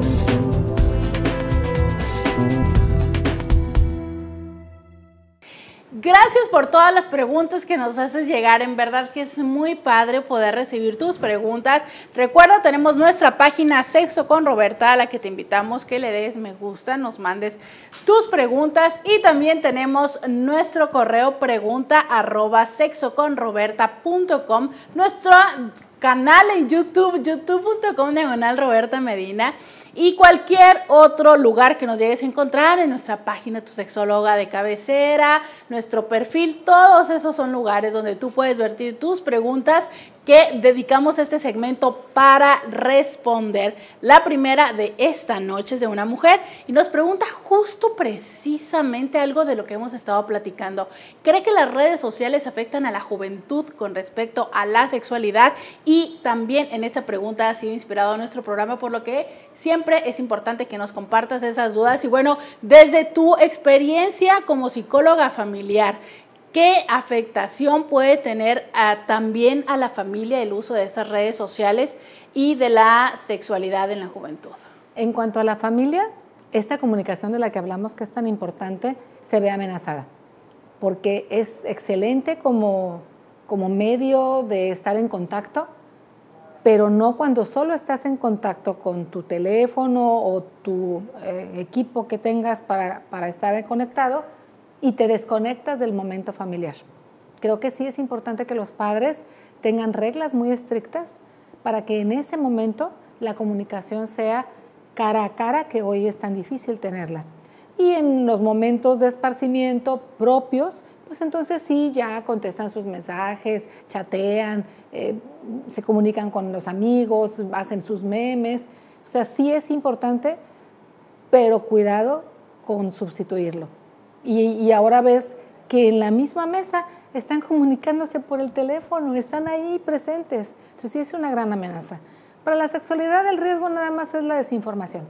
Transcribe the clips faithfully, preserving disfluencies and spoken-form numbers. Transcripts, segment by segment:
Gracias por todas las preguntas que nos haces llegar, en verdad que es muy padre poder recibir tus preguntas. Recuerda, tenemos nuestra página Sexo con Roberta, a la que te invitamos que le des me gusta, nos mandes tus preguntas, y también tenemos nuestro correo pregunta arroba sexoconroberta punto com, nuestro canal en YouTube, youtube punto com diagonal Roberta Medina, y cualquier otro lugar que nos llegues a encontrar en nuestra página, tu sexóloga de cabecera, nuestro perfil, todos esos son lugares donde tú puedes vertir tus preguntas que dedicamos este segmento para responder. La primera de esta noche es de una mujer y nos pregunta justo precisamente algo de lo que hemos estado platicando. ¿Cree que las redes sociales afectan a la juventud con respecto a la sexualidad? Y también en esa pregunta ha sido inspirado nuestro programa, por lo que siempre es importante que nos compartas esas dudas. Y bueno, desde tu experiencia como psicóloga familiar, ¿qué afectación puede tener a, también a la familia el uso de estas redes sociales y de la sexualidad en la juventud? En cuanto a la familia, esta comunicación de la que hablamos, que es tan importante, se ve amenazada, porque es excelente como, como medio de estar en contacto, pero no cuando solo estás en contacto con tu teléfono o tu eh, equipo que tengas para, para estar conectado, y te desconectas del momento familiar. Creo que sí es importante que los padres tengan reglas muy estrictas para que en ese momento la comunicación sea cara a cara, que hoy es tan difícil tenerla. Y en los momentos de esparcimiento propios, pues entonces sí, ya contestan sus mensajes, chatean, eh, se comunican con los amigos, hacen sus memes. O sea, sí es importante, pero cuidado con sustituirlo. Y, y ahora ves que en la misma mesa están comunicándose por el teléfono, están ahí presentes. Entonces sí es una gran amenaza. Para la sexualidad el riesgo nada más es la desinformación.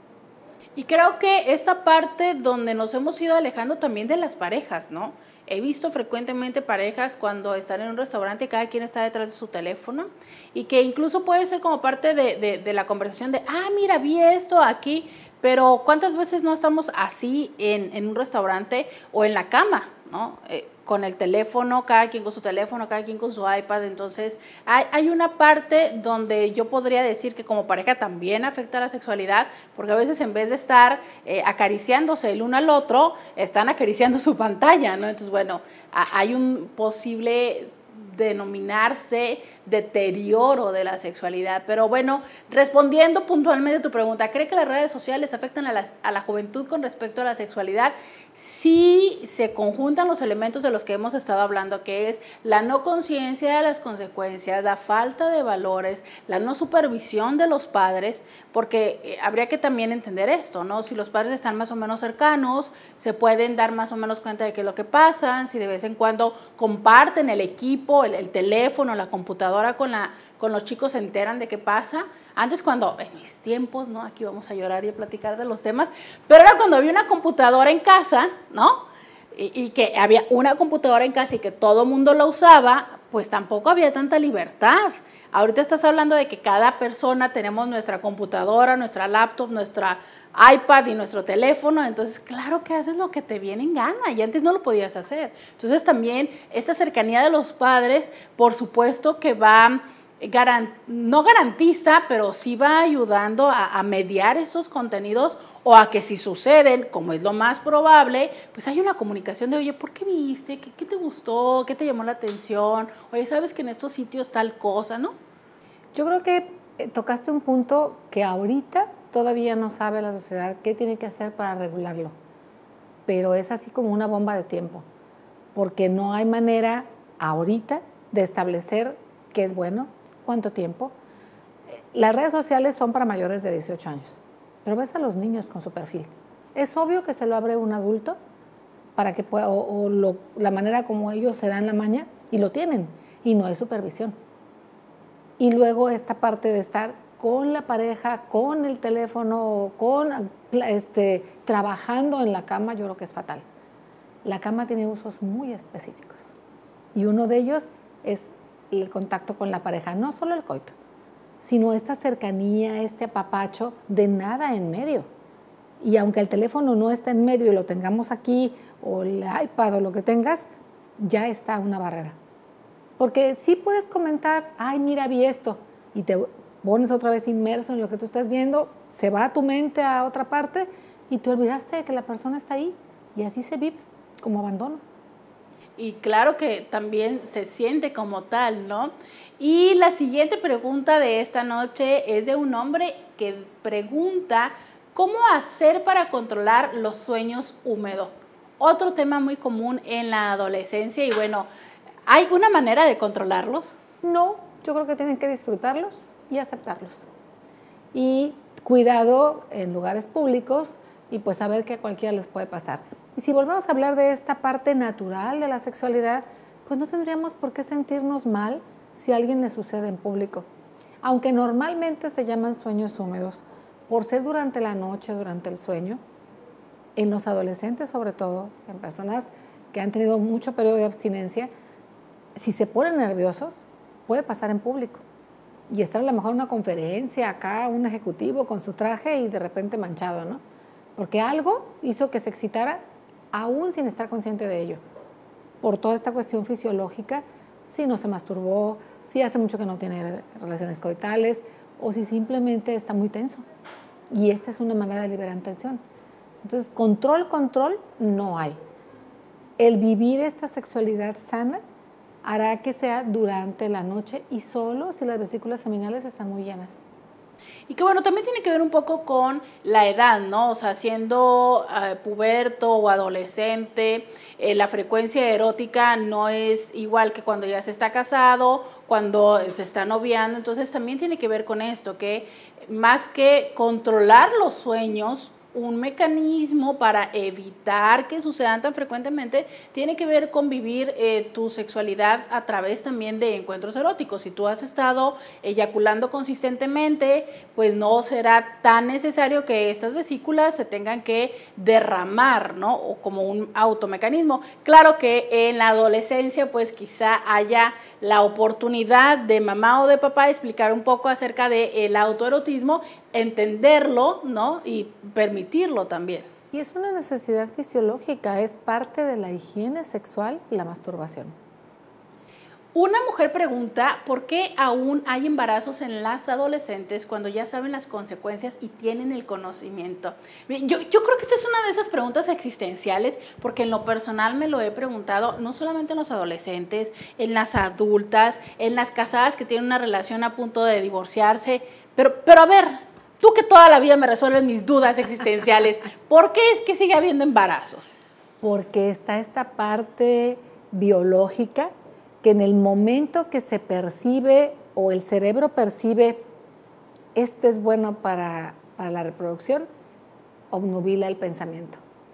Y creo que esta parte donde nos hemos ido alejando también de las parejas, ¿no? He visto frecuentemente parejas cuando están en un restaurante, cada quien está detrás de su teléfono, y que incluso puede ser como parte de, de, de la conversación de, ah, mira, vi esto aquí, pero ¿cuántas veces no estamos así en, en un restaurante o en la cama, ¿no? Eh, con el teléfono, cada quien con su teléfono, cada quien con su iPad. Entonces hay, hay una parte donde yo podría decir que como pareja también afecta a la sexualidad, porque a veces en vez de estar eh, acariciándose el uno al otro, están acariciando su pantalla, ¿no? Entonces, bueno, a, hay un posible denominarse deterioro de la sexualidad. Pero bueno, respondiendo puntualmente a tu pregunta, ¿cree que las redes sociales afectan a la, a la juventud con respecto a la sexualidad? Sí se conjuntan los elementos de los que hemos estado hablando, que es la no conciencia de las consecuencias, la falta de valores, la no supervisión de los padres, porque eh, habría que también entender esto, ¿no? Si los padres están más o menos cercanos, se pueden dar más o menos cuenta de qué es lo que pasa, si de vez en cuando comparten el equipo, el, el teléfono, la computadora con, la, con los chicos, se enteran de qué pasa. Antes, cuando en mis tiempos, ¿no? Aquí vamos a llorar y a platicar de los temas, pero era cuando había una computadora en casa, ¿no? Y, y que había una computadora en casa y que todo el mundo la usaba, pues tampoco había tanta libertad. Ahorita estás hablando de que cada persona tenemos nuestra computadora, nuestra laptop, nuestra iPad y nuestro teléfono, entonces claro que haces lo que te viene en gana, y antes no lo podías hacer. Entonces también esta cercanía de los padres, por supuesto que va, garan, no garantiza, pero sí va ayudando a, a mediar estos contenidos, o a que si suceden, como es lo más probable, pues hay una comunicación de, oye, ¿por qué viste? ¿Qué, qué te gustó? ¿Qué te llamó la atención? Oye, ¿sabes que en estos sitios tal cosa, no? Yo creo que tocaste un punto que ahorita todavía no sabe la sociedad qué tiene que hacer para regularlo, pero es así como una bomba de tiempo, porque no hay manera ahorita de establecer qué es bueno, cuánto tiempo. Las redes sociales son para mayores de dieciocho años, pero ves a los niños con su perfil. Es obvio que se lo abre un adulto para que pueda, o, o lo, la manera como ellos se dan la maña, y lo tienen, y no hay supervisión. Y luego esta parte de estar con la pareja, con el teléfono, con este, trabajando en la cama, yo creo que es fatal. La cama tiene usos muy específicos, y uno de ellos es el contacto con la pareja, no solo el coito, sino esta cercanía, este apapacho, de nada en medio. Y aunque el teléfono no está en medio y lo tengamos aquí, o el iPad o lo que tengas, ya está una barrera. Porque sí puedes comentar, ay, mira, vi esto, y te pones otra vez inmerso en lo que tú estás viendo, se va tu mente a otra parte y te olvidaste de que la persona está ahí, y así se vive, como abandono. Y claro que también se siente como tal, ¿no? Y la siguiente pregunta de esta noche es de un hombre que pregunta, ¿cómo hacer para controlar los sueños húmedos? Otro tema muy común en la adolescencia y bueno, ¿hay una manera de controlarlos? No, yo creo que tienen que disfrutarlos y aceptarlos. Y cuidado en lugares públicos y pues saber que a cualquiera les puede pasar. Y si volvemos a hablar de esta parte natural de la sexualidad, pues no tendríamos por qué sentirnos mal si a alguien le sucede en público. Aunque normalmente se llaman sueños húmedos, por ser durante la noche, durante el sueño, en los adolescentes sobre todo, en personas que han tenido mucho periodo de abstinencia, si se ponen nerviosos, puede pasar en público. Y estar a lo mejor en una conferencia, acá un ejecutivo con su traje y de repente manchado, ¿no? Porque algo hizo que se excitara aún sin estar consciente de ello. Por toda esta cuestión fisiológica, si no se masturbó, si hace mucho que no tiene relaciones coitales o si simplemente está muy tenso. Y esta es una manera de liberar tensión. Entonces, control, control, no hay. El vivir esta sexualidad sana hará que sea durante la noche y solo si las vesículas seminales están muy llenas. Y que bueno, también tiene que ver un poco con la edad, ¿no? O sea, siendo uh, puberto o adolescente, eh, la frecuencia erótica no es igual que cuando ya se está casado, cuando se está noviando. Entonces también tiene que ver con esto, que más que controlar los sueños, un mecanismo para evitar que sucedan tan frecuentemente tiene que ver con vivir eh, tu sexualidad a través también de encuentros eróticos. Si tú has estado eyaculando consistentemente, pues no será tan necesario que estas vesículas se tengan que derramar, ¿no? O como un automecanismo. Claro que en la adolescencia, pues quizá haya la oportunidad de mamá o de papá explicar un poco acerca del autoerotismo, entenderlo, ¿no? Y permitirlo también. Y es una necesidad fisiológica, es parte de la higiene sexual, la masturbación. Una mujer pregunta por qué aún hay embarazos en las adolescentes cuando ya saben las consecuencias y tienen el conocimiento. Yo, yo creo que esta es una de esas preguntas existenciales porque en lo personal me lo he preguntado no solamente en los adolescentes, en las adultas, en las casadas que tienen una relación a punto de divorciarse, pero, pero a ver, tú que toda la vida me resuelves mis dudas existenciales, ¿por qué es que sigue habiendo embarazos? Porque está esta parte biológica que en el momento que se percibe o el cerebro percibe este es bueno para, para la reproducción, obnubila el pensamiento.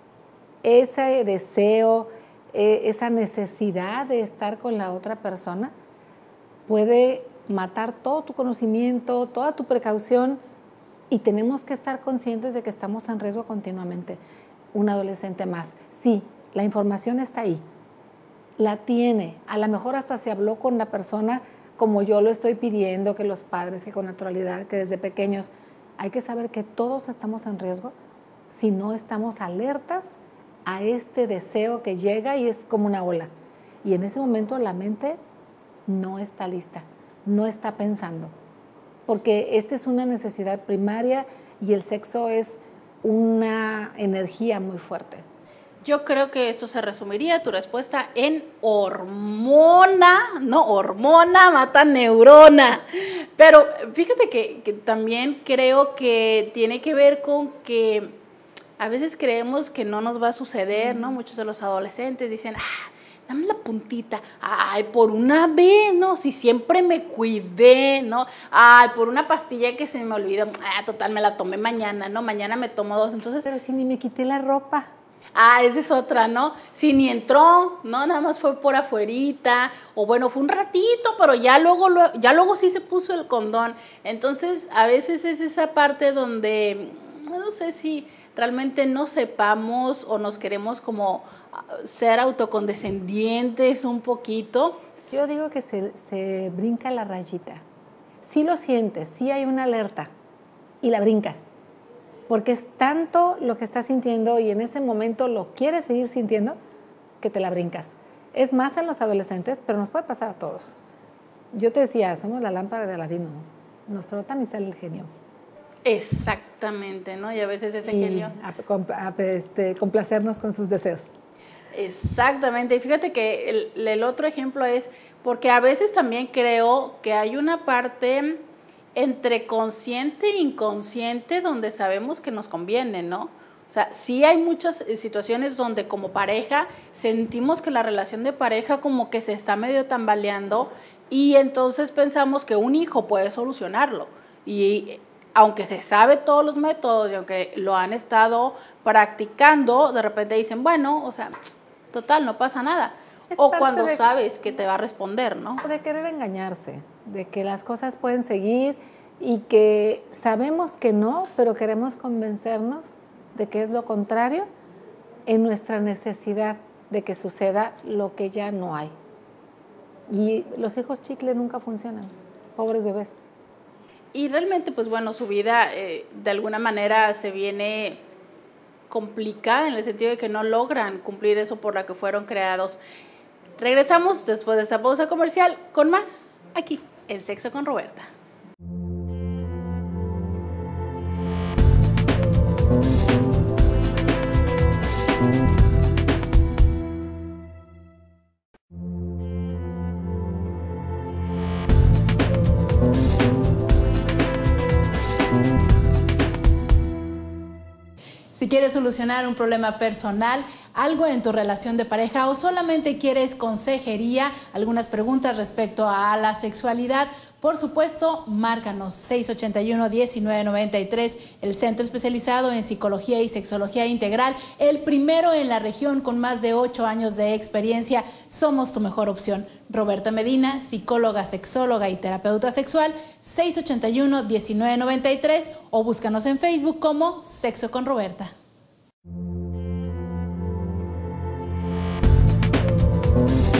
Ese deseo, eh, esa necesidad de estar con la otra persona puede matar todo tu conocimiento, toda tu precaución y tenemos que estar conscientes de que estamos en riesgo continuamente. Un adolescente más, sí, la información está ahí. La tiene, a lo mejor hasta se habló con la persona como yo lo estoy pidiendo, que los padres, que con naturalidad, que desde pequeños, hay que saber que todos estamos en riesgo si no estamos alertas a este deseo que llega y es como una ola. Y en ese momento la mente no está lista, no está pensando, porque esta es una necesidad primaria y el sexo es una energía muy fuerte. Yo creo que esto se resumiría tu respuesta en hormona, no, hormona mata neurona. Pero fíjate que, que también creo que tiene que ver con que a veces creemos que no nos va a suceder, ¿no? Muchos de los adolescentes dicen, ah, dame la puntita, ay, por una vez, ¿no? Si siempre me cuidé, ¿no? Ay, por una pastilla que se me olvidó, ah, total, me la tomé mañana, ¿no? Mañana me tomo dos, entonces... Pero si ni me quité la ropa. Ah, esa es otra, ¿no? Si ni entró, ¿no? Nada más fue por afuerita, o bueno, fue un ratito, pero ya luego, ya luego sí se puso el condón. Entonces, a veces es esa parte donde, no sé si realmente no sepamos o nos queremos como ser autocondescendientes un poquito. Yo digo que se, se brinca la rayita. sí lo sientes, sí hay una alerta y la brincas, porque es tanto lo que estás sintiendo y en ese momento lo quieres seguir sintiendo que te la brincas. Es más en los adolescentes, pero nos puede pasar a todos. Yo te decía, somos la lámpara de Aladino, nos frotan y sale el genio. Exactamente, ¿no? Y a veces ese y genio... A, a, este, complacernos con sus deseos. Exactamente, y fíjate que el, el otro ejemplo es, porque a veces también creo que hay una parte entre consciente e inconsciente donde sabemos que nos conviene, ¿no? O sea, sí hay muchas situaciones donde como pareja sentimos que la relación de pareja como que se está medio tambaleando y entonces pensamos que un hijo puede solucionarlo. Y aunque se sabe todos los métodos y aunque lo han estado practicando, de repente dicen, bueno, o sea, total, no pasa nada. Es o cuando de, sabes que te va a responder, ¿no? De querer engañarse, de que las cosas pueden seguir y que sabemos que no, pero queremos convencernos de que es lo contrario en nuestra necesidad de que suceda lo que ya no hay. Y los hijos chicle nunca funcionan, pobres bebés. Y realmente, pues bueno, su vida eh, de alguna manera se viene complicada en el sentido de que no logran cumplir eso por la que fueron creados. Regresamos después de esta pausa comercial con más aquí en Sexo con Roberta. Si quieres solucionar un problema personal, algo en tu relación de pareja o solamente quieres consejería, algunas preguntas respecto a la sexualidad, por supuesto, márcanos seis ochenta y uno, diecinueve noventa y tres, el centro especializado en psicología y sexología integral, el primero en la región con más de ocho años de experiencia. Somos tu mejor opción. Roberta Medina, psicóloga, sexóloga y terapeuta sexual, seis ochenta y uno, diecinueve noventa y tres o búscanos en Facebook como Sexo con Roberta. Thank you.